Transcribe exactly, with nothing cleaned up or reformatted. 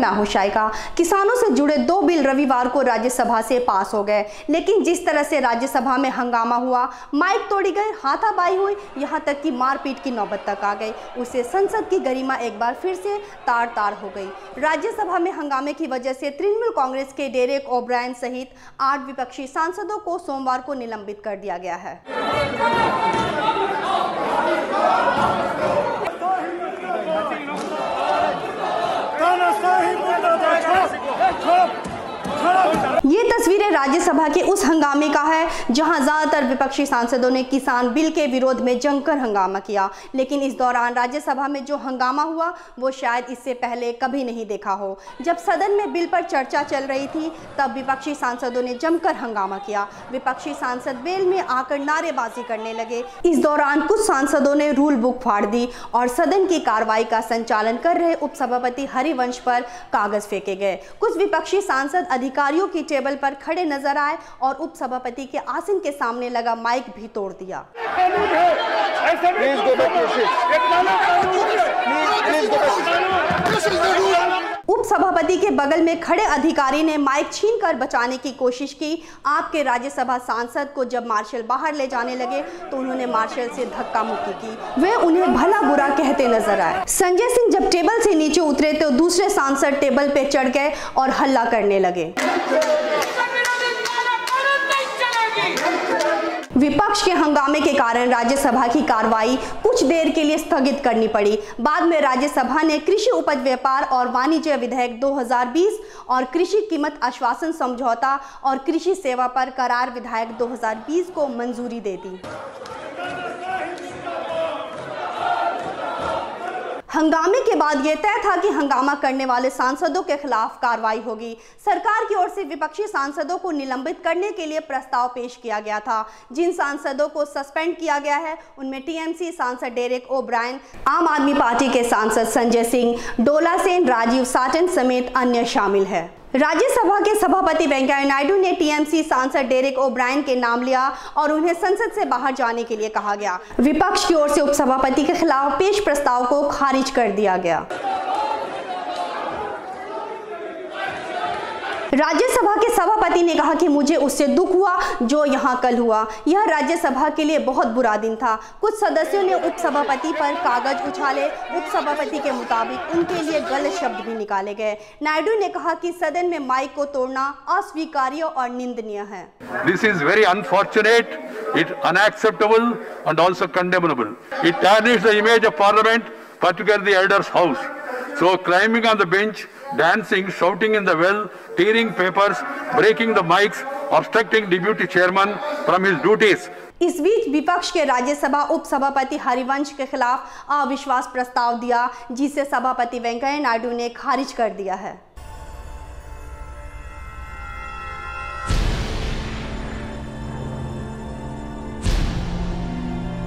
मैं हूं शाइका। किसानों से जुड़े दो बिल रविवार को राज्यसभा से पास हो गए, लेकिन जिस तरह से राज्यसभा में हंगामा हुआ, माइक तोड़ी गए, हाथापाई हुई, यहां तक कि मारपीट की नौबत तक आ गई, उससे संसद की गरिमा एक बार फिर से तार तार हो गई। राज्यसभा में हंगामे की वजह से तृणमूल कांग्रेस के डेरेक ओब्रायन सहित आठ विपक्षी सांसदों को सोमवार को निलंबित कर दिया गया है। ये तस्वीरें राज्यसभा के उस हंगामे का है जहां ज्यादातर विपक्षी सांसदों ने किसान बिल के विरोध में जमकर हंगामा किया, लेकिन इस दौरान राज्यसभा में जो हंगामा हुआ वो शायद इससे पहले कभी नहीं देखा हो। जब सदन में बिल पर चर्चा चल रही थी तब विपक्षी सांसदों ने जमकर हंगामा किया। विपक्षी सांसद वेल में आकर नारेबाजी करने लगे। इस दौरान कुछ सांसदों ने रूल बुक फाड़ दी और सदन की कार्रवाई का संचालन कर रहे उपसभापति हरिवंश पर कागज फेंके गए। कुछ विपक्षी सांसद अधिकारियों की टेबल पर खड़े नजर आए और उपसभापति के आसन के सामने लगा माइक भी तोड़ दिया। उपसभापति के बगल में खड़े अधिकारी ने माइक छीनकर बचाने की कोशिश की। आपके राज्यसभा सांसद को जब मार्शल बाहर ले जाने लगे तो उन्होंने मार्शल से धक्का मुक्की की। वे उन्हें भला बुरा कहते नजर आए। संजय सिंह जब टेबल से नीचे उतरे तो दूसरे सांसद टेबल पे चढ़ गए और हल्ला करने लगे। विपक्ष के हंगामे के कारण राज्यसभा की कार्रवाई कुछ देर के लिए स्थगित करनी पड़ी। बाद में राज्यसभा ने कृषि उपज व्यापार और वाणिज्य विधेयक दो हज़ार बीस और कृषि कीमत आश्वासन समझौता और कृषि सेवा पर करार विधेयक दो हज़ार बीस को मंजूरी दे दी। हंगामे के बाद यह तय था कि हंगामा करने वाले सांसदों के खिलाफ कार्रवाई होगी। सरकार की ओर से विपक्षी सांसदों को निलंबित करने के लिए प्रस्ताव पेश किया गया था। जिन सांसदों को सस्पेंड किया गया है उनमें टीएमसी सांसद डेरेक ओब्रायन, आम आदमी पार्टी के सांसद संजय सिंह, डोला सेन, राजीव साटन समेत अन्य शामिल है। राज्यसभा के सभापति वेंकैया नायडू ने टीएमसी सांसद डेरेक ओब्रायन के नाम लिया और उन्हें संसद से बाहर जाने के लिए कहा गया। विपक्ष की ओर से उपसभापति के खिलाफ पेश प्रस्ताव को खारिज कर दिया गया। राज्यसभा के सभापति ने कहा कि मुझे उससे दुख हुआ जो यहाँ कल हुआ। यह राज्यसभा के लिए बहुत बुरा दिन था। कुछ सदस्यों ने उपसभापति पर कागज उछाले। उपसभापति के मुताबिक उनके लिए गलत शब्द भी निकाले गए। नायडू ने कहा कि सदन में माइक को तोड़ना अस्वीकार्य और निंदनीय है। This is very unfortunate, it unacceptable and also condemnable. It tarnishes the image of Parliament, particularly the Elders' House. So climbing on the bench, dancing, shouting in the well, tearing papers, breaking the mics, obstructing deputy chairman from his duties. इस बीच विपक्ष के राज्यसभा उपसभापति हरिवंश के खिलाफ अविश्वास प्रस्ताव दिया, जिसे सभापति वेंकैया नायडू ने खारिज कर दिया है।